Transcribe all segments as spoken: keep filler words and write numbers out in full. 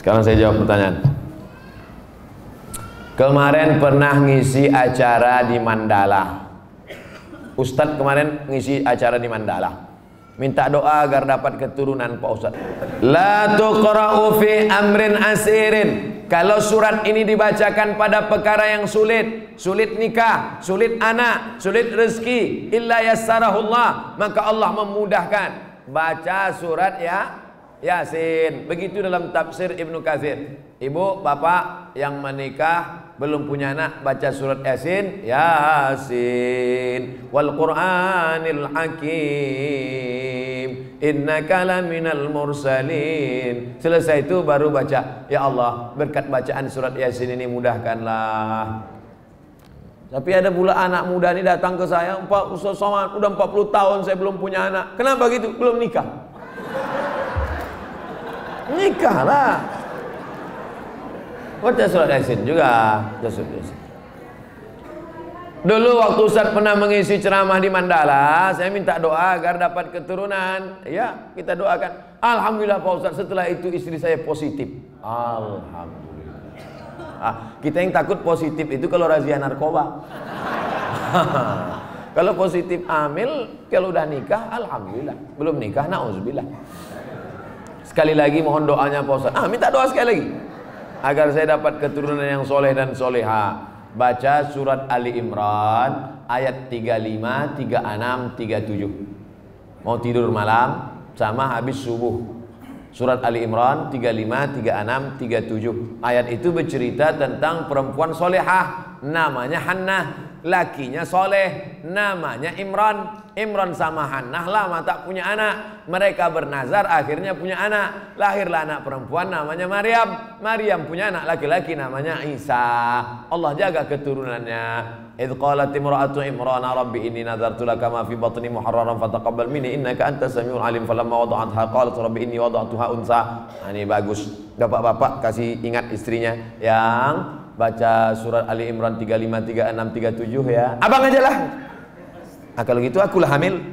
Sekarang saya jawab pertanyaan. Kemarin pernah ngisi acara di Mandala. Ustadz kemarin ngisi acara di Mandala. Minta doa agar dapat keturunan Pak Ustadz. La tuqra'u fi amrin asirin. Kalau surat ini dibacakan pada perkara yang sulit, sulit nikah, sulit anak, sulit rezeki, illa yassarahullah, maka Allah memudahkan. Baca surat ya Yasin. Begitu dalam tafsir Ibnu Katsir. Ibu, bapak yang menikah belum punya anak, baca surat Yasin. Yasin wal Qur'anil Hakim, innaka laminal mursalin. Selesai itu baru baca, ya Allah, berkat bacaan surat Yasin ini mudahkanlah. Tapi ada pula anak muda ini datang ke saya, Pak Ustaz Somad, udah empat puluh tahun saya belum punya anak. Kenapa gitu? Belum nikah. Nikahlah. Baca surat Yasin juga. Dulu waktu Ustaz pernah mengisi ceramah di Mandala, saya minta doa agar dapat keturunan. Ya, kita doakan. Alhamdulillah Pak Ustaz, setelah itu istri saya positif. Alhamdulillah. Ah, kita yang takut positif itu kalau razia narkoba. Kalau positif hamil, kalau udah nikah, alhamdulillah. Belum nikah, na'udzubillah. Sekali lagi mohon doanya Pak Ustaz. Ah, minta doa sekali lagi agar saya dapat keturunan yang soleh dan soleha. Baca surat Ali Imran ayat tiga puluh lima, tiga puluh enam, tiga puluh tujuh. Mau tidur malam sama habis subuh. Surat Ali Imran tiga puluh lima, tiga puluh enam, tiga puluh tujuh. Ayat itu bercerita tentang perempuan solehah, namanya Hannah. Lakinya soleh, namanya Imran. Imran sama Hannah lama tak punya anak. Mereka bernazar, akhirnya punya anak. Lahirlah anak perempuan namanya Maryam. Maryam punya anak laki-laki namanya Isa. Allah jaga keturunannya. Idh qalat imra'atu Imran rabbi inni nadartu laka ma fi batni muharraran fataqabbal minni innaka antas samiul alim. Falamma wada'atha qalat rabbi inni wada'tuha unsa. Nah, ini bagus. Bapak-bapak kasih ingat istrinya yang baca surat Ali Imran tiga puluh lima, tiga puluh enam, tiga puluh tujuh ya. Abang aja lah. Nah, kalau gitu akulah hamil.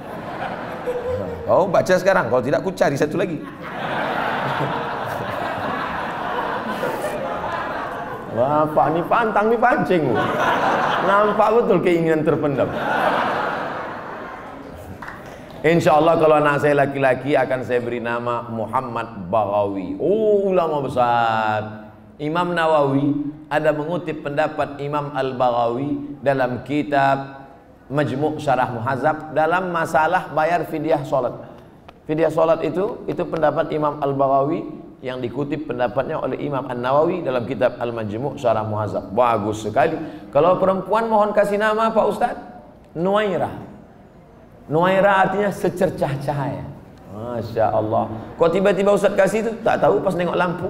Oh, baca sekarang. Kalau tidak aku cari satu lagi. Bapak ini pantang nih pancing. Nampak betul keinginan terpendam. Insya Allah kalau anak saya laki-laki akan saya beri nama Muhammad Baghawi. Oh, ulama besar. Imam Nawawi ada mengutip pendapat Imam Al-Baghawi dalam kitab Majmu' Syarah Muhadzab dalam masalah bayar fidyah salat. Fidyah salat itu itu pendapat Imam Al-Baghawi yang dikutip pendapatnya oleh Imam An-Nawawi dalam kitab Al-Majmu' Syarah Muhadzab. Bagus sekali. Kalau perempuan mohon kasih nama Pak Ustaz. Nuairah. Nuairah artinya secercah cahaya. Masya Allah. Kok tiba-tiba Ustaz kasih itu? Tak tahu pas nengok lampu.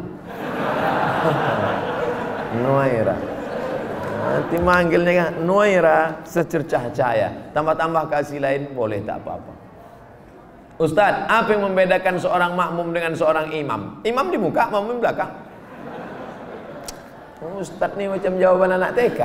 Nuairah. Nanti manggilnya kan Nuairah, secercah cahaya. Tambah-tambah kasih lain boleh, tak apa-apa. Ustadz, apa yang membedakan seorang makmum dengan seorang imam? Imam di muka, makmum di belakang. Ustadz nih macam jawaban anak T K.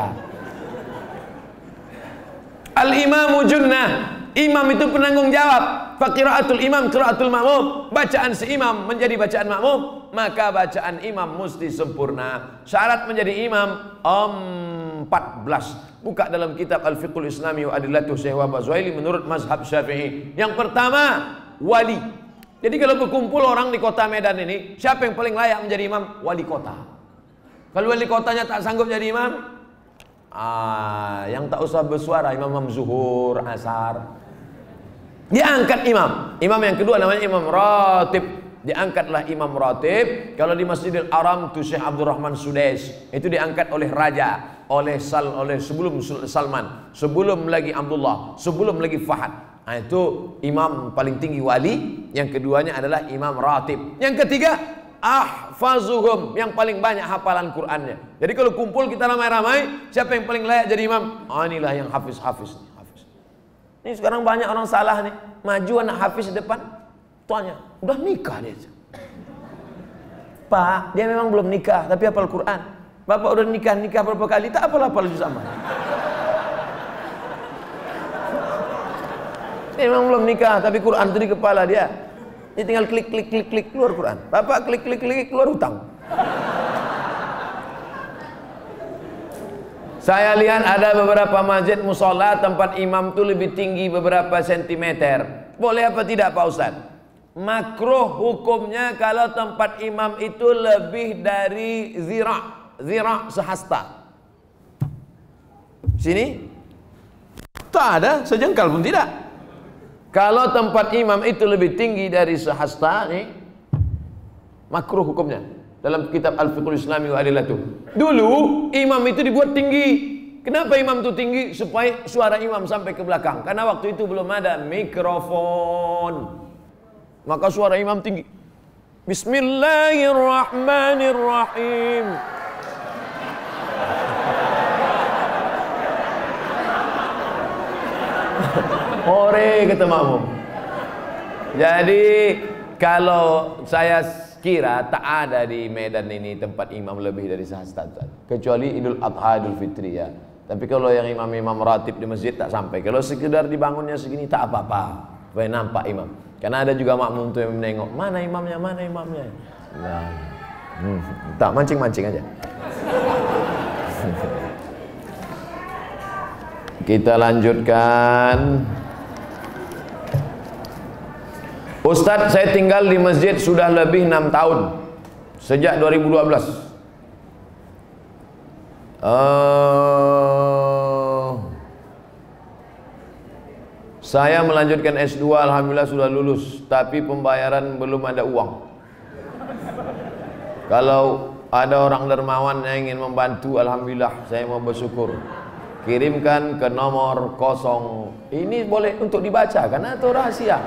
Al-imamu junnah. Imam itu penanggung jawab. Faqiraatul imam qiraatul makmum. Bacaan si imam menjadi bacaan makmum, maka bacaan imam mesti sempurna. Syarat menjadi imam empat belas. Buka dalam kitab Al-Fiqhul Islami wa Adillatuh Syekh Wahab Zuhaili menurut mazhab Syafi'i. Yang pertama, wali. Jadi kalau berkumpul orang di kota Medan ini, siapa yang paling layak menjadi imam? Wali kota. Kalau wali kotanya tak sanggup jadi imam, ah, yang tak usah bersuara, imam-imam zuhur, asar. Diangkat imam. Imam yang kedua namanya imam ratib. Diangkatlah imam ratib. Kalau di Masjidil Haram itu Syekh Abdurrahman Sudais, itu diangkat oleh raja, oleh sal oleh sebelum Salman, sebelum lagi Abdullah, sebelum lagi Fahad. Nah, itu imam paling tinggi wali. Yang keduanya adalah imam ratib. Yang ketiga ahfazuhum, yang paling banyak hafalan Qur'annya. Jadi kalau kumpul kita ramai-ramai, siapa yang paling layak jadi imam? Oh, inilah yang hafiz-hafiz. Hafiz. Ini sekarang banyak orang salah nih, maju anak hafiz di depan, tuanya udah nikah dia. Pak, dia memang belum nikah tapi hafal Quran. Bapak udah nikah nikah berapa kali, tak hafal-hafal juz amma. Dia memang belum nikah tapi Quran itu di kepala dia. Dia tinggal klik klik klik klik keluar Quran. Bapak klik klik klik keluar hutang. Saya lihat ada beberapa masjid musola tempat imam itu lebih tinggi beberapa sentimeter. Boleh apa tidak Pak Ustaz? Makruh hukumnya kalau tempat imam itu lebih dari zira', zira' sehasta. Sini tak ada sejengkal pun tidak. Kalau tempat imam itu lebih tinggi dari sehasta nih, makruh hukumnya. Dalam kitab Al-Fiqhul Islami wa Adillatuh. Dulu imam itu dibuat tinggi. Kenapa imam itu tinggi? Supaya suara imam sampai ke belakang. Karena waktu itu belum ada mikrofon. Maka suara imam tinggi. Bismillahirrahmanirrahim. Ore kata makmum. Jadi kalau saya kira tak ada di Medan ini tempat imam lebih dari sehasta, kecuali Idul Adha, Idul Fitri ya. Tapi kalau yang imam-imam ratib di masjid tak sampai. Kalau sekedar dibangunnya segini tak apa-apa, supaya nampak imam. Karena ada juga makmum tuh yang menengok, mana imamnya, mana imamnya. Nah, hmm, tak mancing-mancing aja. Kita lanjutkan. Ustadz, saya tinggal di masjid sudah lebih enam tahun, sejak dua ribu dua belas. Uh, saya melanjutkan S dua, alhamdulillah sudah lulus, tapi pembayaran belum ada uang. Kalau ada orang dermawan yang ingin membantu, alhamdulillah saya mau bersyukur. Kirimkan ke nomor kosong. Ini boleh untuk dibaca karena itu rahasia.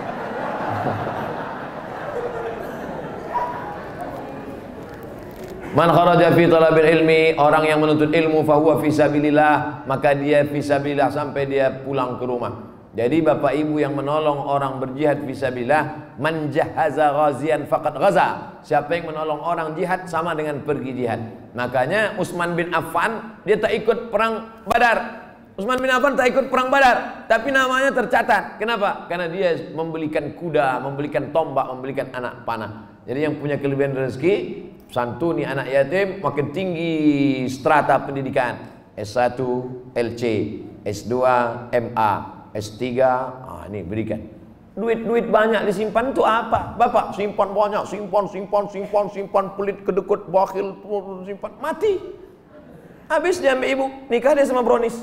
Man kharaja fi talabil ilmi, orang yang menuntut ilmu fahuwa fisabilillah, maka dia fisabilillah sampai dia pulang ke rumah. Jadi bapak ibu yang menolong orang berjihad fisabilillah, man jahaza ghazian faqad ghaza. Siapa yang menolong orang jihad sama dengan pergi jihad. Makanya Utsman bin Affan dia tak ikut perang Badar. Utsman bin Affan tak ikut perang Badar, tapi namanya tercatat. Kenapa? Karena dia membelikan kuda, membelikan tombak, membelikan anak panah. Jadi yang punya kelebihan rezeki, santuni anak yatim, makin tinggi strata pendidikan. S satu, L C, S dua, M A, S tiga, ah, ini berikan. Duit-duit banyak disimpan itu apa? Bapak simpan banyak, simpan, simpan, simpan, simpan, pelit, kedekut, bakhil, simpan, mati. Habis dia ambil ibu, nikah dia sama brownies.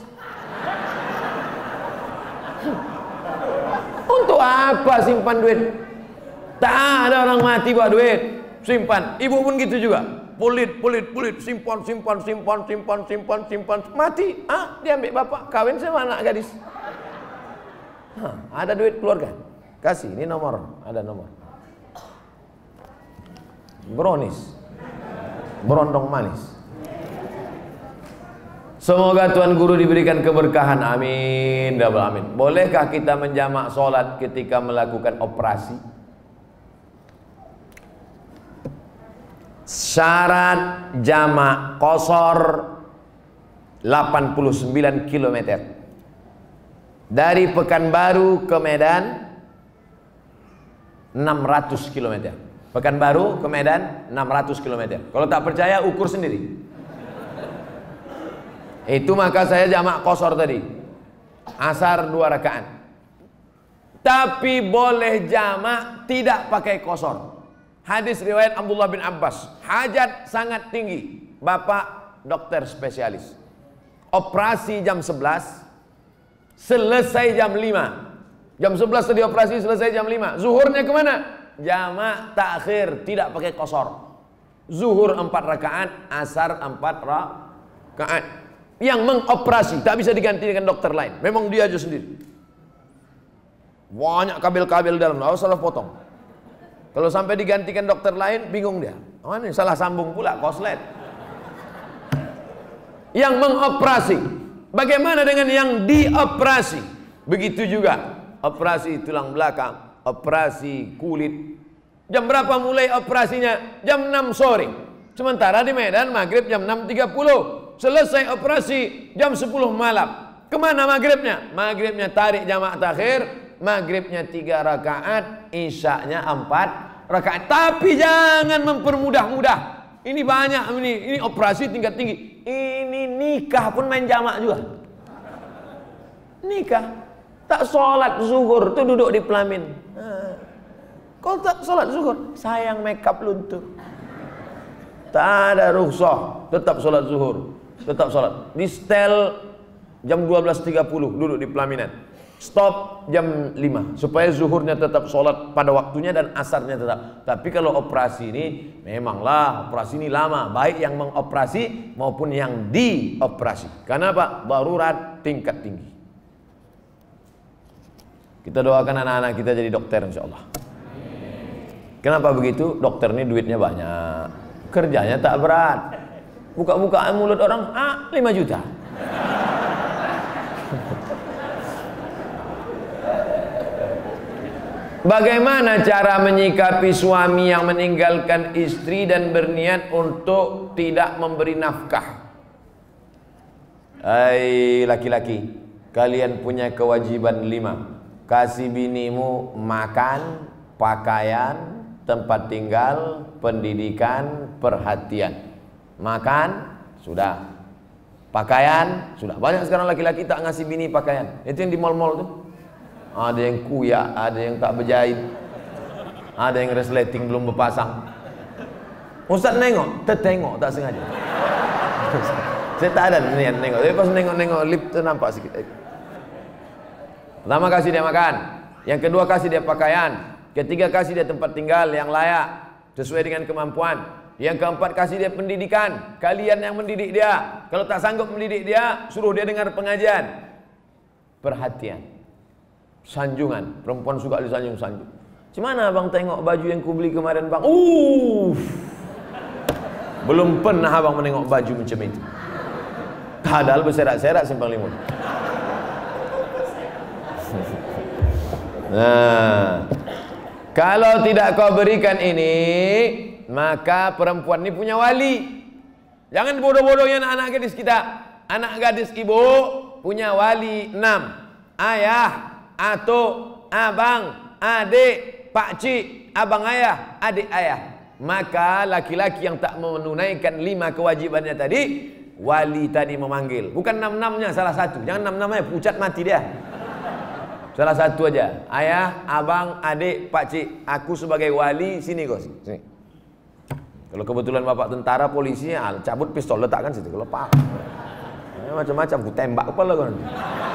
Untuk apa simpan duit? Tak ada orang mati buat duit. Simpan. Ibu pun gitu juga. Pelit, pelit, pelit, simpan, simpan, simpan, simpan, simpan, simpan, mati. Ah, dia ambil bapak, kawin sama anak gadis. Hah, ada duit keluarga. Kasih, ini nomor, ada nomor. Brownies. Berondong manis. Semoga Tuan Guru diberikan keberkahan, amin, double amin. Bolehkah kita menjamak sholat ketika melakukan operasi? Syarat jamak qashar delapan puluh sembilan kilometer. Dari Pekanbaru ke Medan enam ratus kilometer. Pekanbaru ke Medan enam ratus kilometer. Kalau tak percaya ukur sendiri. Itu maka saya jamak qashar tadi. Asar dua rakaat. Tapi boleh jamak tidak pakai qashar. Hadis riwayat Abdullah bin Abbas. Hajat sangat tinggi. Bapak dokter spesialis. Operasi jam sebelas. Selesai jam lima. Jam sebelas tadi operasi, selesai jam lima. Zuhurnya kemana? Jamak takhir, tidak pakai qashar. Zuhur empat rakaat, asar empat rakaat. Yang mengoperasi tak bisa diganti dengan dokter lain. Memang dia aja sendiri. Banyak kabel-kabel dalam, harus salah potong. Kalau sampai digantikan dokter lain, bingung dia. Oh, ini salah sambung pula, koslet. Yang mengoperasi. Bagaimana dengan yang dioperasi? Begitu juga. Operasi tulang belakang, operasi kulit. Jam berapa mulai operasinya? Jam enam sore. Sementara di Medan maghrib jam enam tiga puluh. Selesai operasi jam sepuluh malam. Kemana maghribnya? Maghribnya tarik jamak takhir. Maghribnya tiga rakaat, isyaknya empat rakaat. Tapi jangan mempermudah-mudah. Ini banyak ini, ini operasi tingkat tinggi. Ini nikah pun main jamak juga. Nikah, tak sholat zuhur tuh duduk di pelamin. Nah, kau tak sholat zuhur, sayang makeup luntur. Tak ada rukhsah, tetap sholat zuhur, tetap sholat. Di setel jam dua belas tiga puluh duduk di pelaminan. Stop jam lima supaya zuhurnya tetap sholat pada waktunya dan asarnya tetap. Tapi kalau operasi ini memanglah operasi ini lama, baik yang mengoperasi maupun yang dioperasi. Karena apa? Darurat tingkat tinggi. Kita doakan anak-anak kita jadi dokter insya Allah. Kenapa begitu? Dokter ini duitnya banyak, kerjanya tak berat. Buka-bukaan mulut orang, ah lima juta. Bagaimana cara menyikapi suami yang meninggalkan istri dan berniat untuk tidak memberi nafkah? Hai laki-laki, kalian punya kewajiban lima. Kasih binimu makan, pakaian, tempat tinggal, pendidikan, perhatian. Makan, sudah. Pakaian, sudah. Banyak sekarang laki-laki tak ngasih bini pakaian. Itu yang di mall-mall tuh. Ada yang kuyak, ada yang tak berjahit, ada yang resleting belum berpasang. Ustaz nengok, tertengok tak sengaja. Saya tak ada niat nengok, tapi pas nengok-nengok lip tu nampak sikit. Pertama kasih dia makan, yang kedua kasih dia pakaian, ketiga kasih dia tempat tinggal yang layak sesuai dengan kemampuan, yang keempat kasih dia pendidikan. Kalian yang mendidik dia, kalau tak sanggup mendidik dia, suruh dia dengar pengajian. Perhatian, sanjungan, perempuan suka disanjung-sanjung. Gimana abang tengok baju yang ku beli kemarin bang? Uh, belum pernah abang menengok baju macam itu. Padahal berserak-serak simpang limun. Nah, kalau tidak kau berikan ini, maka perempuan ini punya wali. Jangan bodoh-bodohnya anak-anak gadis kita. Anak gadis ibu punya wali enam. Ayah, atuk, abang, adik, pakcik, abang ayah, adik ayah. Maka laki-laki yang tak menunaikan lima kewajibannya tadi, wali tadi memanggil. Bukan enam-enamnya, salah satu. Jangan enam-enamnya, pucat mati dia. Salah satu aja. Ayah, abang, adik, pakcik. Aku sebagai wali, sini kau. Sini. Kalau kebetulan bapak tentara, polisi, cabut pistol, letakkan situ. Kalau pak, macam-macam, ku tembak kepala kau nanti.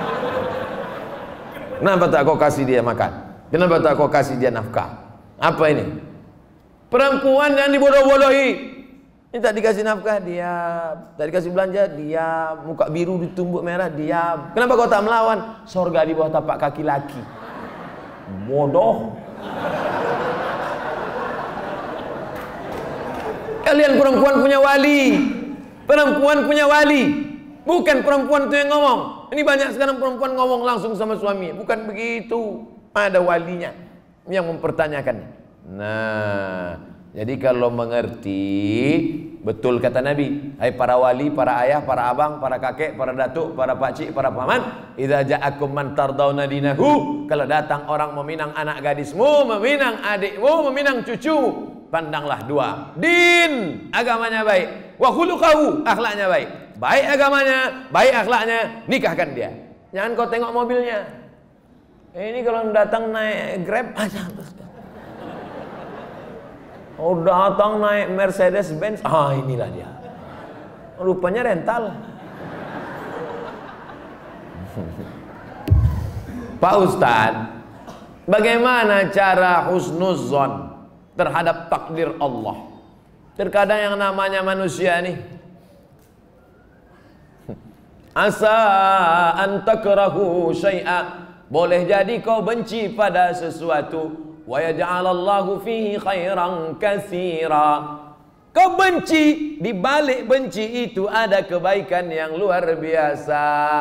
Kenapa tak kau kasih dia makan? Kenapa tak kau kasih dia nafkah? Apa ini? Perempuan yang dibodoh-bodohi. Ini tak dikasih nafkah, dia. Tak dikasih belanja, dia. Muka biru ditumbuk merah, dia. Kenapa kau tak melawan? Sorga di bawah tapak kaki laki. Bodoh. Kalian perempuan punya wali. Perempuan punya wali. Bukan perempuan itu yang ngomong. Ini banyak sekarang perempuan ngomong langsung sama suami. Bukan begitu. Ada walinya yang mempertanyakannya. Nah, jadi kalau mengerti, betul kata Nabi, hai para wali, para ayah, para abang, para kakek, para datuk, para pakcik, para paman, idza ja'akum man tardawna dinahu, kalau datang orang meminang anak gadismu, meminang adikmu, meminang cucumu, pandanglah dua. Din, agamanya baik. Wa khuluquhu, akhlaknya baik. Baik agamanya, baik akhlaknya, nikahkan dia. Jangan kau tengok mobilnya. Ini kalau datang naik Grab aja. Oh, datang naik Mercedes Benz. Ah, inilah dia. Rupanya rental. Pak Ustadz, bagaimana cara husnuzon terhadap takdir Allah? Terkadang yang namanya manusia nih, asa an takrahu syai'a, boleh jadi kau benci pada sesuatu, wa yaj'alallahu fihi khairan katsira. Kau benci, di balik benci itu ada kebaikan yang luar biasa.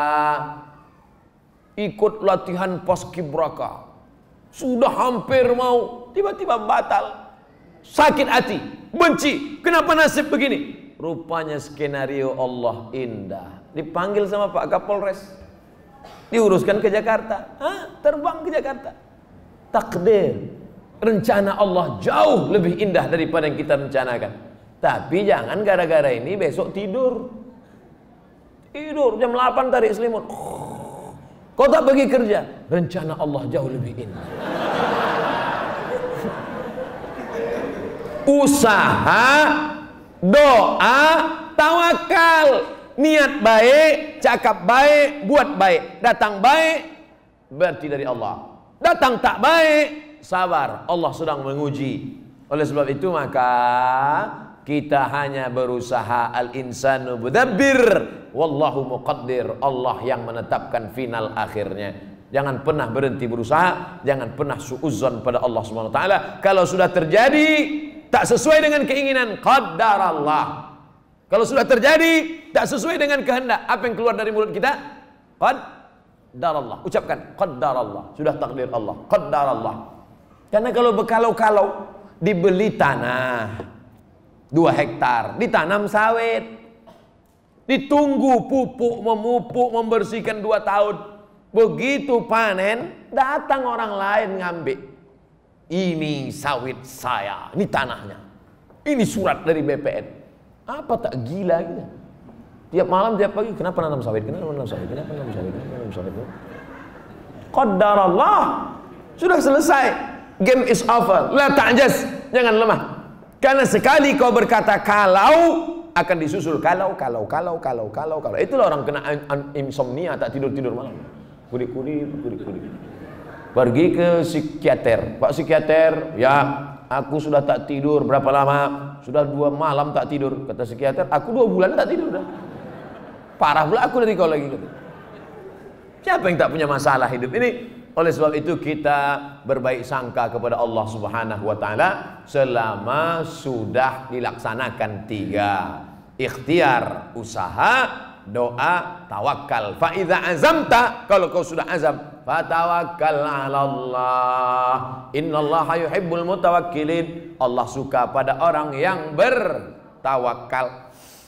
Ikut latihan paskibraka, sudah hampir mau, tiba-tiba batal. Sakit hati, benci, kenapa nasib begini? Rupanya skenario Allah indah. Dipanggil sama Pak Kapolres, diuruskan ke Jakarta. Hah? Terbang ke Jakarta. Takdir, rencana Allah jauh lebih indah daripada yang kita rencanakan. Tapi jangan gara-gara ini besok tidur. Tidur jam delapan tarik selimut. Kau tak pergi kerja, rencana Allah jauh lebih indah. Usaha, doa, tawakal, niat baik, cakap baik, buat baik, datang baik berarti dari Allah. Datang tak baik, sabar, Allah sedang menguji. Oleh sebab itu maka kita hanya berusaha, al-insanu mudabbir wallahu muqaddir, Allah yang menetapkan final akhirnya. Jangan pernah berhenti berusaha, jangan pernah suudzon pada Allah Subhanahu wa taala. Kalau sudah terjadi tak sesuai dengan keinginan, qaddarallah. Kalau sudah terjadi tak sesuai dengan kehendak, apa yang keluar dari mulut kita? Qaddarallah. Ucapkan qaddarallah, sudah takdir Allah, qaddarallah. Karena kalau berkalau-kalau dibeli tanah dua hektar, ditanam sawit, ditunggu pupuk, memupuk, membersihkan dua tahun. Begitu panen, datang orang lain ngambil. Ini sawit saya, ini tanahnya, ini surat dari B P N. Apa tak gila gitu? Tiap malam, tiap pagi, kenapa nanam sawit? Kenapa nanam sawit? Kenapa nanam sawit? Kenapa nanam sawit? Qadarallah, sudah selesai. Game is over. La ta'jaz, jangan lemah. Karena sekali kau berkata kalau, akan disusul kalau, kalau, kalau, kalau, kalau, kalau. Itulah orang kena insomnia, tak tidur-tidur malam. Kudik-kudik, kudik-kudik. Pergi ke psikiater. Pak psikiater, ya aku sudah tak tidur berapa lama? Sudah dua malam tak tidur. Kata psikiater, aku dua bulan tak tidur dah. Parah pula aku dari kau lagi. Kata. Siapa yang tak punya masalah hidup ini? Oleh sebab itu kita berbaik sangka kepada Allah Subhanahu wa taala selama sudah dilaksanakan tiga. Ikhtiar, usaha, doa, tawakal. Fa idza azamta, kalau kau sudah azam, fatawakkal 'ala Allah. Innallaha yuhibbul mutawakkilin. Allah suka pada orang yang bertawakal.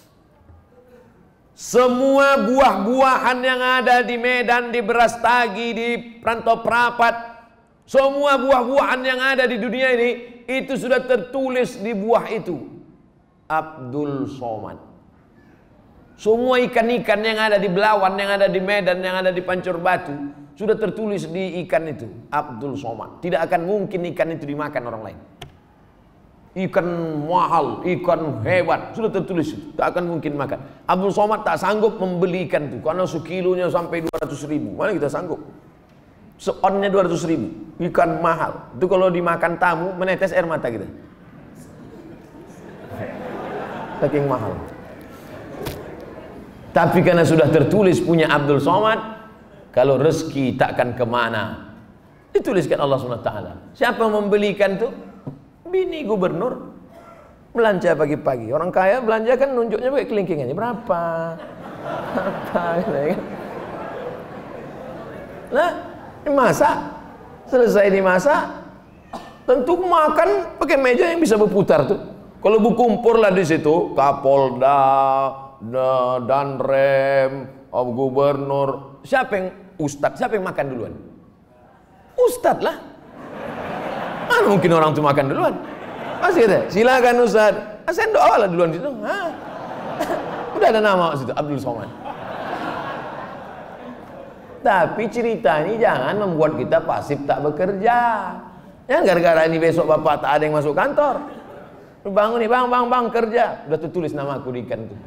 Semua buah-buahan yang ada di Medan, di Brastagi, di Rantau Prapat, semua buah-buahan yang ada di dunia ini, itu sudah tertulis di buah itu. Abdul Somad. Semua ikan-ikan yang ada di Belawan, yang ada di Medan, yang ada di Pancur Batu, sudah tertulis di ikan itu. Abdul Somad. Tidak akan mungkin ikan itu dimakan orang lain. Ikan mahal, ikan hebat, sudah tertulis itu. Tak akan mungkin makan. Abdul Somad tak sanggup membeli ikan itu karena sekilonya sampai dua ratus ribu. Mana kita sanggup? Seonnya dua ratus ribu. Ikan mahal. Itu kalau dimakan tamu menetes air mata kita. Saking mahal. Tapi karena sudah tertulis punya Abdul Somad, kalau rezeki takkan kemana. Dituliskan Allah subhanahu wa taala. Siapa yang membelikan itu? Bini gubernur belanja pagi-pagi. Orang kaya belanja kan nunjuknya pakai kelingkingannya berapa, apa, gitu kan? Nah, dimasak, selesai dimasak, tentu makan pakai meja yang bisa berputar tuh. Kalau berkumpul lah di situ, Kapolda, Danrem, gubernur, siapa yang ustadz, siapa yang makan duluan? Ustadz lah. Mana mungkin orang itu makan duluan? Pasti kata, silakan Ustaz. Ah, saya doa lah duluan situ. Hah? Udah ada nama situ, Abdul Somad. Tapi cerita ini jangan membuat kita pasif tak bekerja. Jangan gara-gara ini besok bapak tak ada yang masuk kantor. Bangun nih, bang, bang, bang, kerja. Udah tertulis nama aku di ikan itu.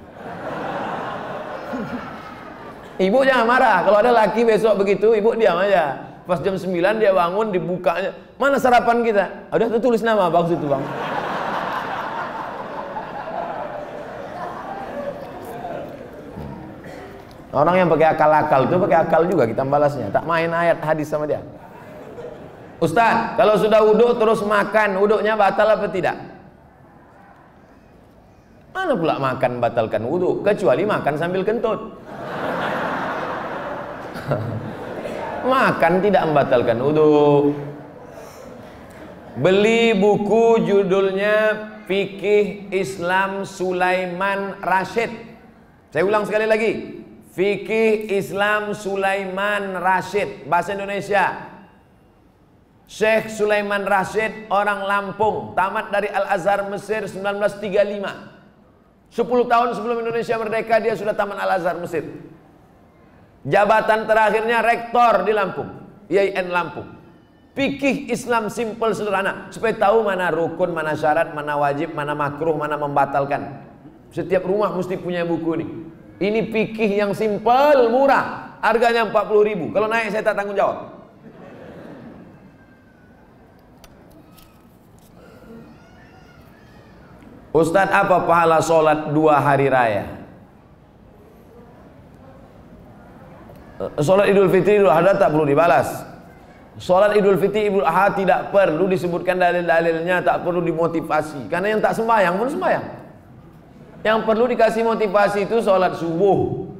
Ibu jangan marah. Kalau ada laki besok begitu, ibu diam aja. Pas jam sembilan dia bangun, dibukanya, mana sarapan kita? Udah tertulis nama bagus itu bang. Orang yang pakai akal-akal itu pakai akal juga kita balasnya. Tak main ayat hadis sama dia. Ustaz, kalau sudah wudhu terus makan, wudhunya batal apa tidak? Mana pula makan batalkan wudhu? Kecuali makan sambil kentut. Makan tidak membatalkan wudhu. Beli buku judulnya Fikih Islam Sulaiman Rasyid. Saya ulang sekali lagi, Fikih Islam Sulaiman Rasyid, bahasa Indonesia. Syekh Sulaiman Rasyid orang Lampung, tamat dari Al-Azhar Mesir seribu sembilan ratus tiga puluh lima. sepuluh tahun sebelum Indonesia merdeka dia sudah taman Al-Azhar Mesir. Jabatan terakhirnya rektor di Lampung, I A I N Lampung. Fikih Islam simple sederhana, supaya tahu mana rukun, mana syarat, mana wajib, mana makruh, mana membatalkan. Setiap rumah mesti punya buku ini. Ini fikih yang simple, murah, harganya empat puluh ribu. Kalau naik saya tak tanggung jawab. Ustadz, apa pahala sholat dua hari raya? Sholat Idul Fitri, Idul Adha tak perlu dibalas. Sholat Idul Fitri, Idul Adha tidak perlu disebutkan dalil-dalilnya, tak perlu dimotivasi. Karena yang tak sembahyang pun sembahyang. Yang perlu dikasih motivasi itu sholat subuh.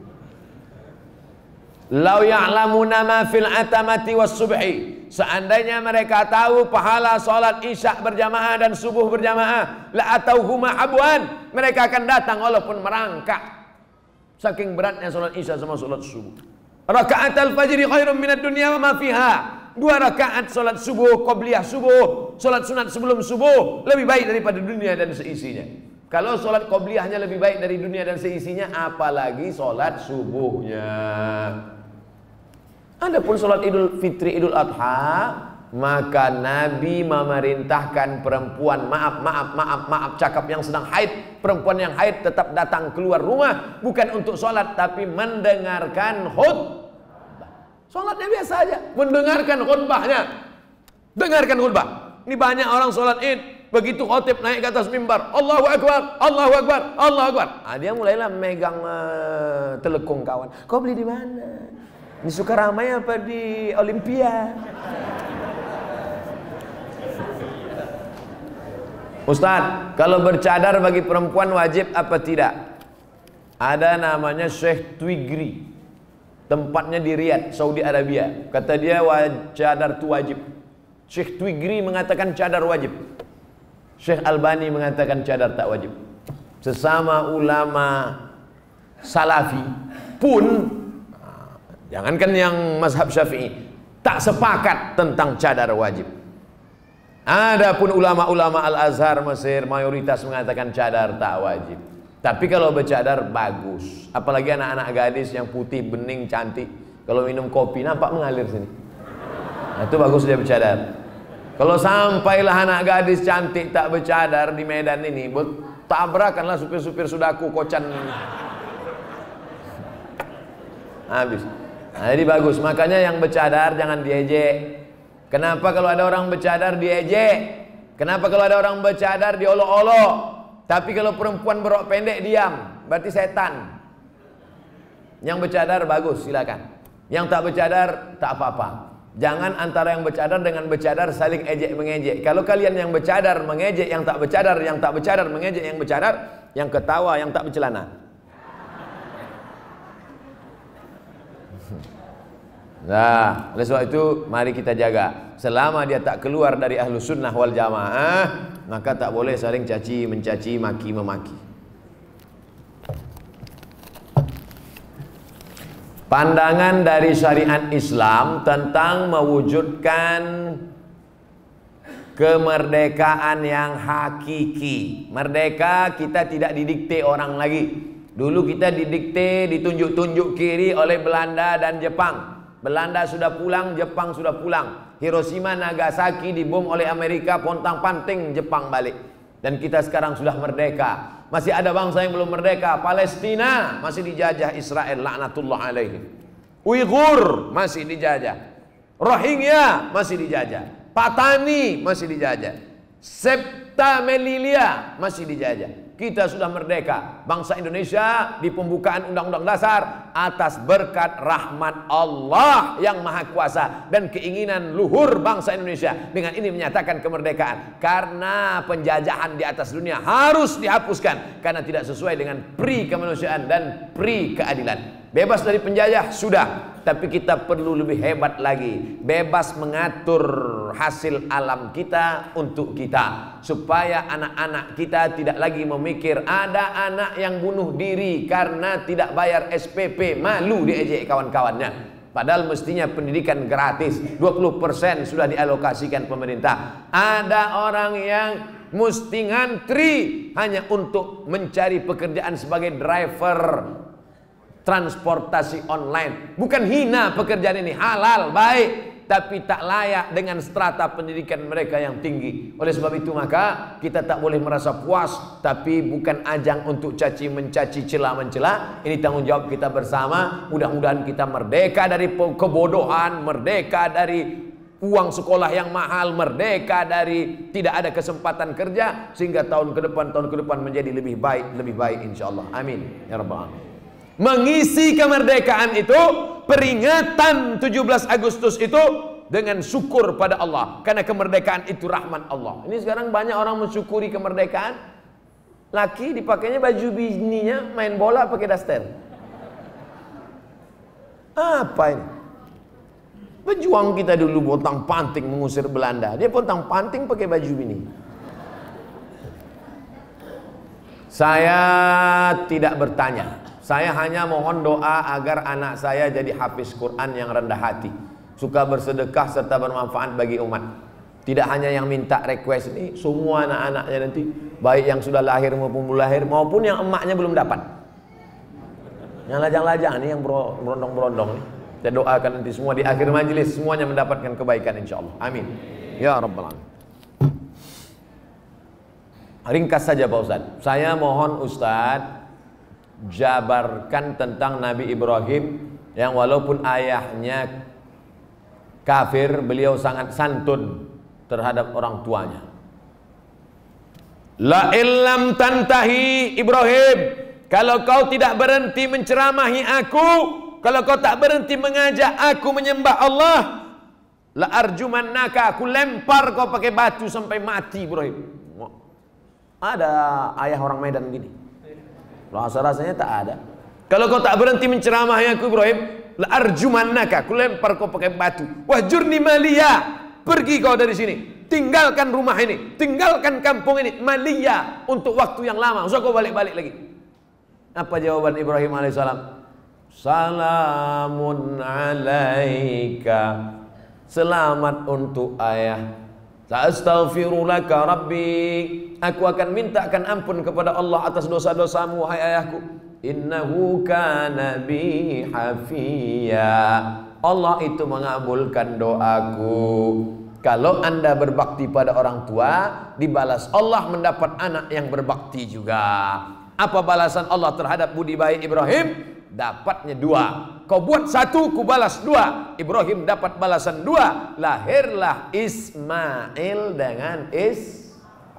Lau ya'lamuna ma fil atamati was subhi. Seandainya mereka tahu pahala sholat isya berjamaah dan subuh berjamaah, la atauhuma abwan, mereka akan datang walaupun merangkak. Saking beratnya sholat isya sama sholat subuh. Rakaat al-fajri khairum minad dunya wa ma fiha. Dua rakaat sholat subuh, qobliyah subuh, sholat sunat sebelum subuh lebih baik daripada dunia dan seisinya. Kalau sholat qobliyahnya lebih baik dari dunia dan seisinya, apalagi sholat subuhnya. Adapun sholat Idul Fitri, Idul Adha, maka Nabi memerintahkan perempuan, maaf, maaf, maaf, maaf, cakap yang sedang haid, perempuan yang haid tetap datang keluar rumah, bukan untuk sholat, tapi mendengarkan khutbah. Sholatnya biasa aja, mendengarkan khutbahnya. Dengarkan khutbah. Ini banyak orang sholat id, begitu khotib naik ke atas mimbar, Allahu Akbar, Allahu Akbar, Allahu Akbar. Ah, dia mulailah megang uh, telekung kawan. Kau beli di mana? Di Sukaramai apa di Olimpia? Ustadz, kalau bercadar bagi perempuan wajib apa tidak? Ada namanya Syekh Twigri, tempatnya di Riyadh, Saudi Arabia. Kata dia cadar itu wajib. Syekh Twigri mengatakan cadar wajib. Syekh Albani mengatakan cadar tak wajib. Sesama ulama Salafi pun, jangankan yang mazhab Syafi'i, tak sepakat tentang cadar wajib. Adapun ulama-ulama Al-Azhar Mesir mayoritas mengatakan cadar tak wajib. Tapi kalau bercadar bagus. Apalagi anak-anak gadis yang putih, bening, cantik. Kalau minum kopi nampak mengalir sini. Nah, itu bagus dia bercadar. Kalau sampailah anak gadis cantik tak bercadar di Medan ini, tabrakanlah supir-supir sudaku kocan. Habis. Nah, jadi bagus, makanya yang bercadar jangan diejek. Kenapa kalau ada orang bercadar diejek? Kenapa kalau ada orang bercadar diolok-olok? Tapi kalau perempuan berok pendek diam, berarti setan. Yang bercadar bagus, silakan. Yang tak bercadar tak apa-apa. Jangan antara yang bercadar dengan bercadar saling ejek mengejek. Kalau kalian yang bercadar mengejek yang tak bercadar, yang tak bercadar mengejek yang bercadar, yang ketawa yang tak bercelana. Nah, oleh sebab itu mari kita jaga. Selama dia tak keluar dari Ahlus Sunnah wal Jamaah, maka tak boleh saling caci mencaci, maki memaki. Pandangan dari syariat Islam tentang mewujudkan kemerdekaan yang hakiki. Merdeka kita tidak didikte orang lagi. Dulu kita didikte, ditunjuk-tunjuk kiri oleh Belanda dan Jepang. Belanda sudah pulang, Jepang sudah pulang. Hiroshima, Nagasaki dibom oleh Amerika, pontang-panting Jepang balik. Dan kita sekarang sudah merdeka. Masih ada bangsa yang belum merdeka. Palestina masih dijajah Israel, laknatullah alaihi. Uighur masih dijajah. Rohingya masih dijajah. Patani masih dijajah. Septa Melilia masih dijajah. Kita sudah merdeka. Bangsa Indonesia di pembukaan Undang-Undang Dasar atas berkat rahmat Allah yang Maha Kuasa dan keinginan luhur bangsa Indonesia dengan ini menyatakan kemerdekaan. Karena penjajahan di atas dunia harus dihapuskan karena tidak sesuai dengan pri kemanusiaan dan pri keadilan. Bebas dari penjajah sudah, tapi kita perlu lebih hebat lagi. Bebas mengatur hasil alam kita untuk kita, supaya anak-anak kita tidak lagi memikir ada anak yang bunuh diri karena tidak bayar S P P, malu diejek kawan-kawannya. Padahal mestinya pendidikan gratis, dua puluh persen sudah dialokasikan pemerintah. Ada orang yang mesti ngantri hanya untuk mencari pekerjaan sebagai driver transportasi online. Bukan hina pekerjaan ini, halal, baik, tapi tak layak dengan strata pendidikan mereka yang tinggi. Oleh sebab itu maka kita tak boleh merasa puas, tapi bukan ajang untuk caci mencaci, cela mencela. Ini tanggung jawab kita bersama. Mudah-mudahan kita merdeka dari kebodohan, merdeka dari uang sekolah yang mahal, merdeka dari tidak ada kesempatan kerja, sehingga tahun ke depan tahun ke depan menjadi lebih baik, lebih baik insyaallah. Amin ya rabbal alamin. Mengisi kemerdekaan itu, peringatan tujuh belas Agustus itu dengan syukur pada Allah, karena kemerdekaan itu rahmat Allah. Ini sekarang banyak orang mensyukuri kemerdekaan. Laki dipakainya baju bininya main bola pakai daster. Apa ini? Pejuang kita dulu pontang panting mengusir Belanda, dia pontang panting pakai baju bini. Saya tidak bertanya, saya hanya mohon doa agar anak saya jadi hafiz Quran yang rendah hati, suka bersedekah serta bermanfaat bagi umat. Tidak hanya yang minta request ini, semua anak-anaknya nanti, baik yang sudah lahir maupun belum lahir, maupun yang emaknya belum dapat. Yang lajang-lajang ini, yang berondong-berondong nih, saya doakan nanti semua di akhir majelis semuanya mendapatkan kebaikan insyaallah. Amin ya rabbal alamin. Ringkas saja Pak Ustaz, saya mohon Ustaz jabarkan tentang Nabi Ibrahim yang walaupun ayahnya kafir, beliau sangat santun terhadap orang tuanya. La illam tantahi Ibrahim, kalau kau tidak berhenti menceramahi aku, kalau kau tak berhenti mengajak aku menyembah Allah, la arjumannaka, aku lempar kau pakai batu sampai mati Ibrahim. Ada ayah orang Medan gini, rasa-rasanya tak ada. Kalau kau tak berhenti menceramahi aku Ibrahim, la arjumannaka, aku lempar kau pakai batu. Wahjurni maliya, pergi kau dari sini, tinggalkan rumah ini, tinggalkan kampung ini, maliya, untuk waktu yang lama, usah kau balik-balik lagi. Apa jawaban Ibrahim alaihissalam? Salamun alaika, selamat untuk ayah. Astaghfirulaka rabbi, aku akan mintakan ampun kepada Allah atas dosa-dosamu wahai ayahku. Innahu kana bi hafiya, Allah itu mengabulkan doaku. Kalau anda berbakti pada orang tua, dibalas Allah mendapat anak yang berbakti juga. Apa balasan Allah terhadap budi baik Ibrahim? Dapatnya dua. Kau buat satu, ku balas dua. Ibrahim dapat balasan dua. Lahirlah Ismail dengan Is.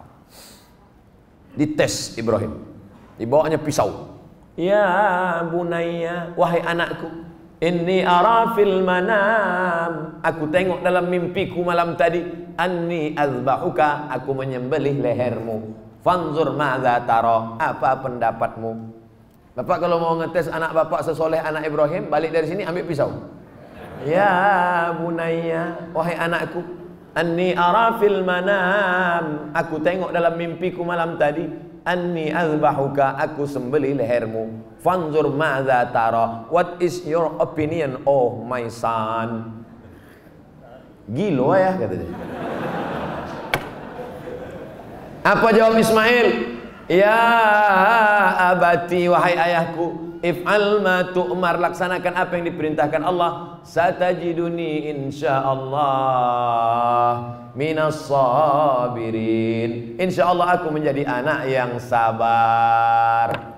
Dites Ibrahim, dibawanya pisau. Ya bunayya, wahai anakku, inni ara fil manam, aku tengok dalam mimpiku malam tadi, anni azbahuka, aku menyembelih lehermu. Fanzur madza tara, apa pendapatmu? Bapak kalau mau ngetes anak bapak sesoleh anak Ibrahim, balik dari sini ambil pisau. Ya bunayya, wahai anakku, anni ara fil manam, aku tengok dalam mimpiku malam tadi, anni azbahuka, aku sembelih lehermu. Fanzur madza tara, what is your opinion oh my son? Gilo ya katanya. Apa jawab Ismail? Ya abati, wahai ayahku, if'al ma tu'mar, laksanakan apa yang diperintahkan Allah. Satajiduni insyaallah minas sabirin, insyaallah aku menjadi anak yang sabar.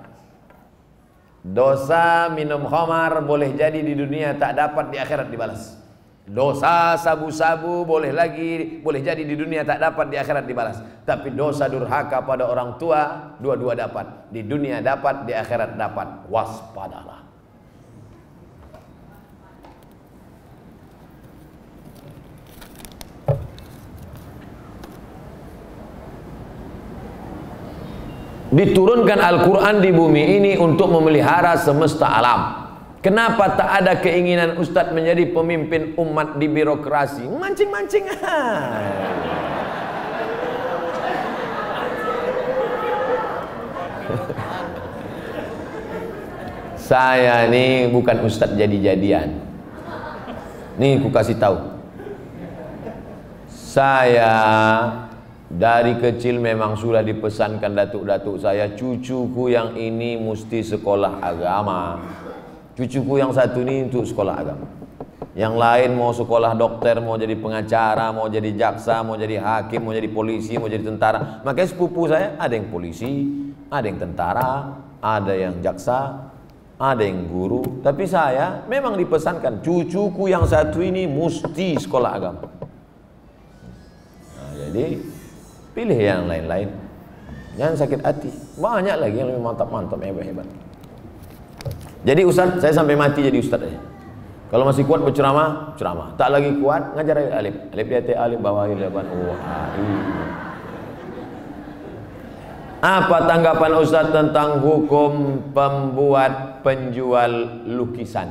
Dosa minum khamar boleh jadi di dunia tak dapat, di akhirat dibalas. Dosa sabu-sabu boleh lagi, boleh jadi di dunia tak dapat, di akhirat dibalas. Tapi dosa durhaka pada orang tua, dua-dua dapat. Di dunia dapat, di akhirat dapat. Waspadalah. Diturunkan Al-Quran di bumi ini untuk memelihara semesta alam. Kenapa tak ada keinginan Ustadz menjadi pemimpin umat di birokrasi? Mancing-mancing. Saya ini bukan Ustadz jadi-jadian. Nih ku kasih tahu. Saya Dari kecil memang sudah dipesankan datuk-datuk saya, cucuku yang ini mesti sekolah agama. Cucuku yang satu ini untuk sekolah agama. Yang lain mau sekolah dokter, mau jadi pengacara, mau jadi jaksa, mau jadi hakim, mau jadi polisi, mau jadi tentara. Makanya sepupu saya ada yang polisi, ada yang tentara, ada yang jaksa, ada yang guru. Tapi saya memang dipesankan cucuku yang satu ini mesti sekolah agama. Nah, jadi pilih yang lain-lain. Jangan sakit hati. Banyak lagi yang lebih mantap-mantap, hebat-hebat. Jadi ustaz, saya sampai mati jadi ustaz aja. Kalau masih kuat berceramah, ceramah. Tak lagi kuat, ngajar alif. Alif di atas alif, bawah alif, depan oh, Apa tanggapan ustaz tentang hukum pembuat penjual lukisan?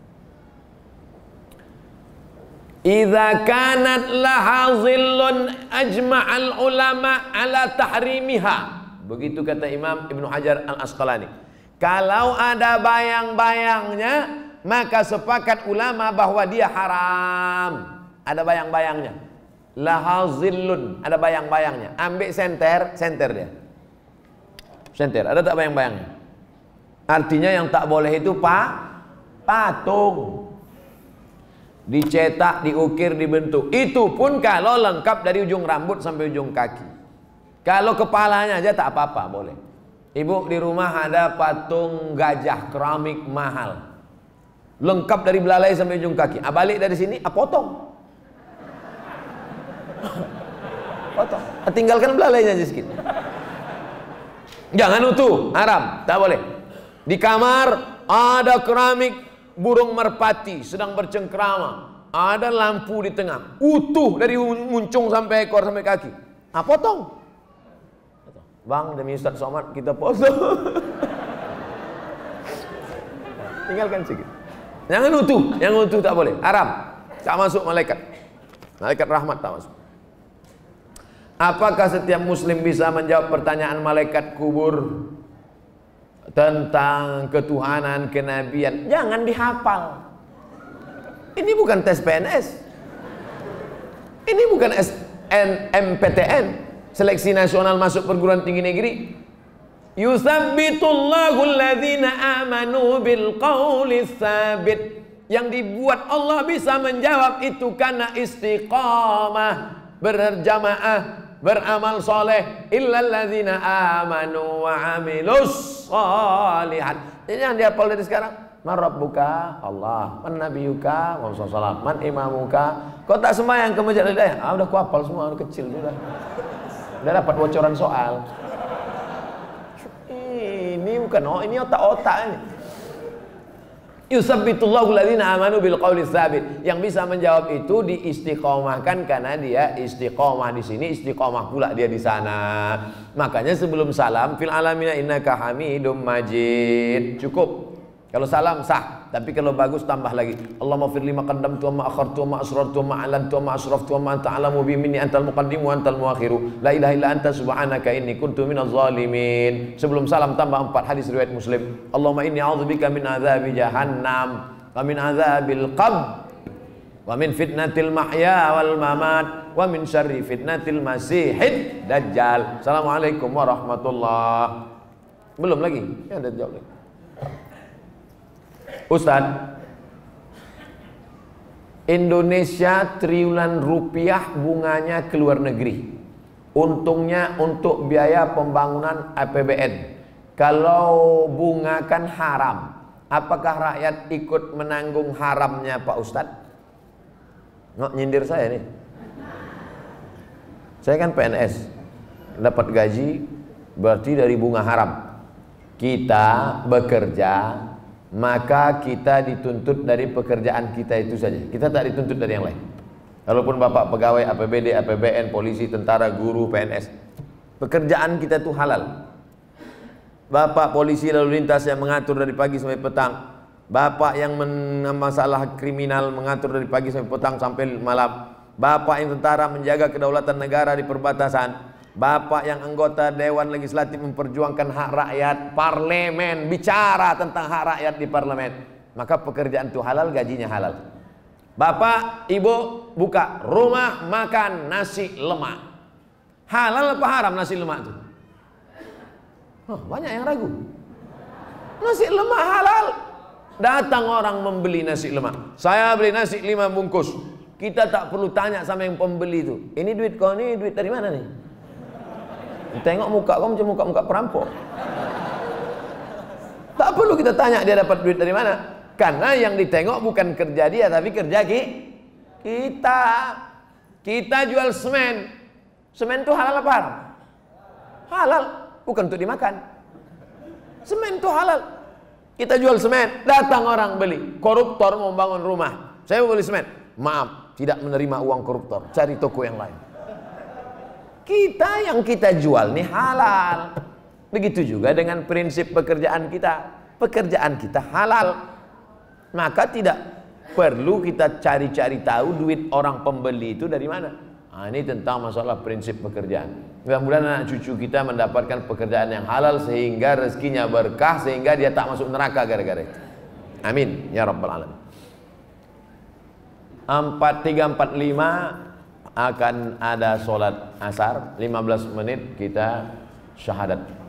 Idza kanat laha zillun ajma'al ulama ala tahrimiha. Begitu kata Imam Ibnu Hajar Al-Asqalani. Kalau ada bayang-bayangnya, maka sepakat ulama bahwa dia haram. Ada bayang-bayangnya. Laha zillun, ada bayang-bayangnya. Ambil senter, senter dia. Senter, ada tak bayang-bayangnya? Artinya yang tak boleh itu pak, patung. Dicetak, diukir, dibentuk. Itu pun kalau lengkap dari ujung rambut sampai ujung kaki. Kalau kepalanya aja tak apa-apa, boleh. Ibu di rumah ada patung gajah keramik mahal, lengkap dari belalai sampai ujung kaki. Ah, balik dari sini, ah, potong. Potong. Ah, tinggalkan belalainya aja sedikit. Jangan utuh, haram, tak boleh. Di kamar ada keramik burung merpati sedang bercengkrama, ada lampu di tengah, utuh dari muncung sampai ekor sampai kaki. Ah, potong. Bang, demi Ustaz Somad kita potong. Tinggalkan sedikit. Jangan utuh, yang utuh tak boleh, haram. Tak masuk malaikat. Malaikat rahmat tak masuk. Apakah setiap muslim bisa menjawab pertanyaan malaikat kubur tentang ketuhanan, kenabian? Jangan dihafal. Ini bukan tes P N S. Ini bukan S N M P T N, seleksi nasional masuk perguruan tinggi negeri. Yusabbitullahu alladhina amanu bil qawli tsabit. Yang dibuat Allah bisa menjawab itu karena istiqamah, berjamaah, beramal soleh. Illalladzina amanu wa amilus shalihat. Ini yang dihafal dari sekarang. Man rabbuka? Allah. Man nabiyuka? Muhammad sallallahu alaihi wasallam. Man imamuka? Kau tak sembahyang ke masjid al-hidayah? Ah, udah ku hafal semua, udah kecil sudah. Udah dapat bocoran soal. Ini bukan, oh ini otak-otak ini. Yusabbitullahu alladhina amanu bil qawli tsabit. Yang bisa menjawab itu diistiqomahkan karena dia istiqomah di sini, istiqomah pula dia di sana. Makanya sebelum salam fil alamina innaka hamidum majid. Cukup. Kalau salam sah, tapi kalau bagus tambah lagi. Allahumma firli ma qaddamtu wa ma akhartu wa ma asrartu wa ma a'lantu wa ma asraftu wa ma anta a'lamu bi minni antal muqaddim wa antal muakhiru. La ilaha illa anta subhanaka inni kuntu minaz zalimin. Sebelum salam tambah empat hadis riwayat Muslim. Allahumma inni a'udzubika min adzabi jahannam wa min adzabil qabr wa min fitnatil mahya wal mamat wa min syarri fitnatil masihid dajjal. Assalamualaikum warahmatullahi. Belum lagi? Ya ada jawab lagi. Ustaz, Indonesia triliunan rupiah bunganya ke luar negeri. Untungnya untuk biaya pembangunan A P B N. Kalau bunga kan haram, apakah rakyat ikut menanggung haramnya Pak Ustaz? Nggak nyindir saya nih. Saya kan P N S, dapat gaji berarti dari bunga haram. Kita bekerja, maka kita dituntut dari pekerjaan kita itu saja. Kita tak dituntut dari yang lain. Walaupun bapak pegawai A P B D, A P B N, polisi, tentara, guru, P N S, pekerjaan kita itu halal. Bapak polisi lalu lintas yang mengatur dari pagi sampai petang, bapak yang masalah kriminal mengatur dari pagi sampai petang sampai malam, bapak yang tentara menjaga kedaulatan negara di perbatasan, bapak yang anggota Dewan Legislatif memperjuangkan hak rakyat, parlemen bicara tentang hak rakyat di parlemen, maka pekerjaan itu halal, gajinya halal. Bapak, ibu buka rumah makan nasi lemak, Halal apa haram nasi lemak itu? Oh, banyak yang ragu. Nasi lemak halal. Datang orang membeli nasi lemak. Saya beli nasi lima bungkus. Kita tak perlu tanya sama yang pembeli itu. Ini duit kau ini duit dari mana nih? Tengok muka kau macam muka-muka perampok. Tak perlu kita tanya dia dapat duit dari mana. Karena yang ditengok bukan kerja dia, tapi kerja kita. Kita jual semen. Semen itu halal apa haram? Halal, bukan untuk dimakan. Semen itu halal. Kita jual semen, datang orang beli. Koruptor mau bangun rumah. Saya mau beli semen. Maaf, tidak menerima uang koruptor. Cari toko yang lain. Kita yang kita jual nih halal. Begitu juga dengan prinsip pekerjaan kita. Pekerjaan kita halal. Maka tidak perlu kita cari-cari tahu duit orang pembeli itu dari mana. Nah, ini tentang masalah prinsip pekerjaan. Mudah-mudahan anak cucu kita mendapatkan pekerjaan yang halal sehingga rezekinya berkah, sehingga dia tak masuk neraka gara-gara itu. Amin ya rabbal alamin. empat tiga empat lima akan ada sholat asar, lima belas menit kita syahadat.